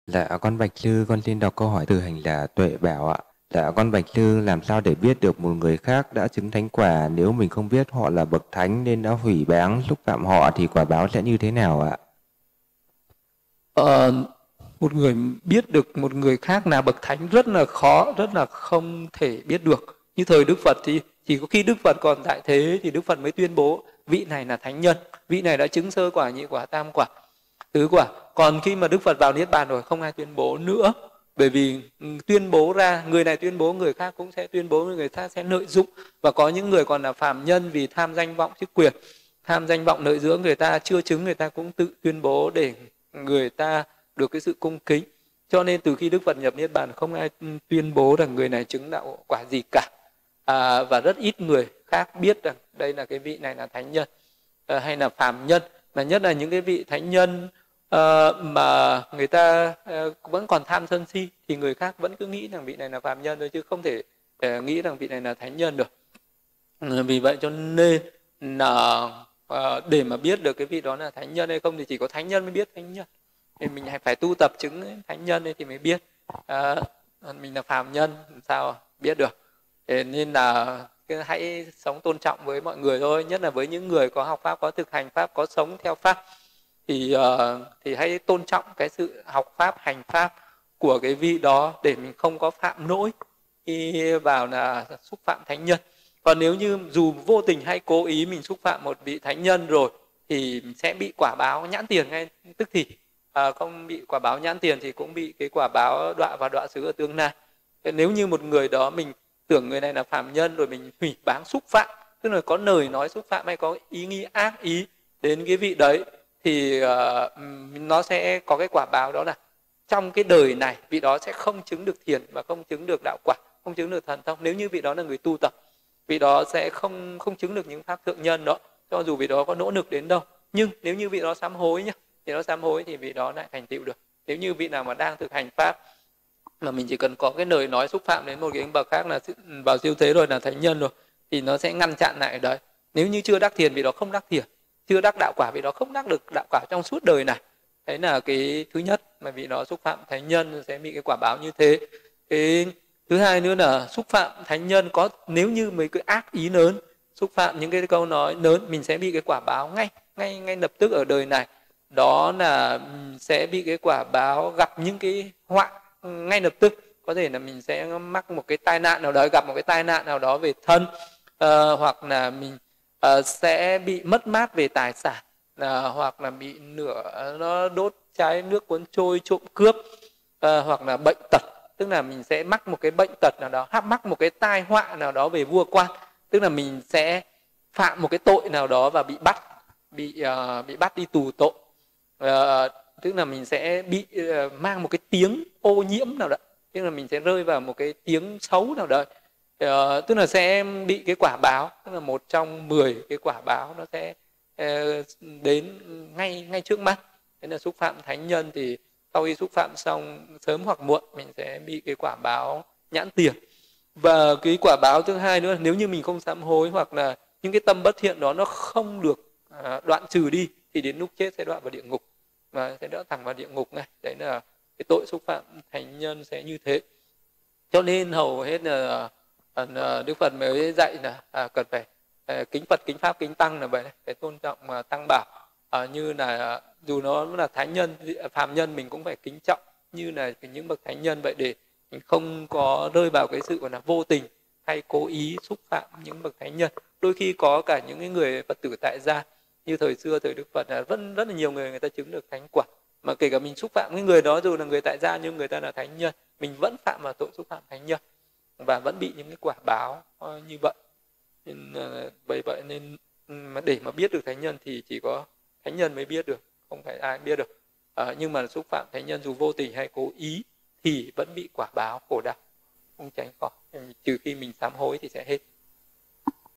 Dạ con Bạch Sư, con xin đọc câu hỏi từ hành giả Tuệ Bảo ạ. Dạ con Bạch Sư, làm sao để biết được một người khác đã chứng thánh quả nếu mình không biết họ là bậc thánh nên đã hủy báng xúc phạm họ thì quả báo sẽ như thế nào ạ? Ờ, một người biết được một người khác là bậc thánh rất là khó, rất là không thể biết được. Như thời Đức Phật thì chỉ có khi Đức Phật còn tại thế thì Đức Phật mới tuyên bố vị này là thánh nhân, vị này đã chứng sơ quả, nhị quả, tam quả, tứ quả. Còn khi mà Đức Phật vào Niết Bàn rồi không ai tuyên bố nữa. Bởi vì tuyên bố ra, người này tuyên bố, người khác cũng sẽ tuyên bố, người khác sẽ lợi dụng. Và có những người còn là phàm nhân vì tham danh vọng chức quyền, tham danh vọng lợi dưỡng, người ta chưa chứng, người ta cũng tự tuyên bố để người ta được cái sự cung kính. Cho nên từ khi Đức Phật nhập Niết Bàn không ai tuyên bố rằng người này chứng đạo quả gì cả. Và rất ít người khác biết rằng đây là cái vị này là thánh nhân hay là phàm nhân. Mà nhất là những cái vị thánh nhân mà người ta vẫn còn tham sân si thì người khác vẫn cứ nghĩ rằng vị này là phàm nhân thôi, chứ không thể nghĩ rằng vị này là thánh nhân được. Vì vậy cho nên là để mà biết được cái vị đó là thánh nhân hay không thì chỉ có thánh nhân mới biết thánh nhân. Thì mình phải tu tập chứng thánh nhân ấy thì mới biết. Mình là phàm nhân làm sao biết được. Thế nên là hãy sống tôn trọng với mọi người thôi, nhất là với những người có học pháp, có thực hành pháp, có sống theo pháp thì hãy tôn trọng cái sự học pháp, hành pháp của cái vị đó để mình không có phạm lỗi khi vào là xúc phạm thánh nhân. Còn nếu như dù vô tình hay cố ý mình xúc phạm một vị thánh nhân rồi thì mình sẽ bị quả báo nhãn tiền ngay tức thì. Không bị quả báo nhãn tiền thì cũng bị cái quả báo đọa và đọa xứ ở tương lai. Nếu như một người đó mình tưởng người này là phàm nhân rồi mình hủy báng xúc phạm, tức là có lời nói xúc phạm hay có ý nghĩ ác ý đến cái vị đấy, thì nó sẽ có cái quả báo đó là trong cái đời này vị đó sẽ không chứng được thiền và không chứng được đạo quả, không chứng được thần thông. Nếu như vị đó là người tu tập, vị đó sẽ không chứng được những pháp thượng nhân đó, cho dù vị đó có nỗ lực đến đâu. Nhưng nếu như vị đó sám hối nhá, vị đó sám hối thì vị đó lại thành tựu được. Nếu như vị nào mà đang thực hành pháp mà mình chỉ cần có cái lời nói xúc phạm đến một cái bậc khác là vào siêu thế rồi, là thánh nhân rồi, thì nó sẽ ngăn chặn lại ở đấy. Nếu như chưa đắc thiền vị đó không đắc thiền, chưa đắc đạo quả vị đó không đắc được đạo quả trong suốt đời này. Đấy là cái thứ nhất mà vị đó xúc phạm thánh nhân sẽ bị cái quả báo như thế. Cái thứ hai nữa là xúc phạm thánh nhân, có nếu như mấy cái ác ý lớn, xúc phạm những cái câu nói lớn, mình sẽ bị cái quả báo ngay lập tức ở đời này. Đó là sẽ bị cái quả báo gặp những cái họa ngay lập tức. Có thể là mình sẽ mắc một cái tai nạn nào đó, gặp một cái tai nạn nào đó về thân, hoặc là mình sẽ bị mất mát về tài sản, hoặc là bị lửa nó đốt cháy, nước cuốn trôi, trộm cướp, hoặc là bệnh tật, tức là mình sẽ mắc một cái bệnh tật nào đó, mắc một cái tai họa nào đó về vua quan, tức là mình sẽ phạm một cái tội nào đó và bị bắt, bị bắt đi tù tội. Tức là mình sẽ bị mang một cái tiếng ô nhiễm nào đó, tức là mình sẽ rơi vào một cái tiếng xấu nào đó. Tức là sẽ bị cái quả báo, tức là một trong 10 cái quả báo nó sẽ đến ngay trước mắt. Thế là xúc phạm thánh nhân thì sau khi xúc phạm xong, sớm hoặc muộn mình sẽ bị cái quả báo nhãn tiền. Và cái quả báo thứ hai nữa, nếu như mình không sám hối hoặc là những cái tâm bất thiện đó nó không được đoạn trừ đi thì đến lúc chết sẽ đoạn vào địa ngục, và sẽ đỡ thẳng vào địa ngục ngay. Đấy là cái tội xúc phạm thánh nhân sẽ như thế. Cho nên hầu hết là Đức Phật mới dạy là cần phải kính Phật, kính Pháp, kính Tăng là vậy, phải tôn trọng Tăng bảo. Như là dù nó là thánh nhân, phàm nhân mình cũng phải kính trọng như là những bậc thánh nhân vậy, để mình không có rơi vào cái sự gọi là vô tình hay cố ý xúc phạm những bậc thánh nhân. Đôi khi có cả những cái người Phật tử tại gia như thời xưa, thời Đức Phật là rất là nhiều người ta chứng được thánh quả, mà kể cả mình xúc phạm cái người đó dù là người tại gia nhưng người ta là thánh nhân, mình vẫn phạm vào tội xúc phạm thánh nhân và vẫn bị những cái quả báo như vậy. Nên bởi vậy nên để mà biết được thánh nhân thì chỉ có thánh nhân mới biết được, không phải ai biết được. Nhưng mà xúc phạm thánh nhân dù vô tình hay cố ý thì vẫn bị quả báo khổ đau, không tránh khỏi, trừ khi mình sám hối thì sẽ hết.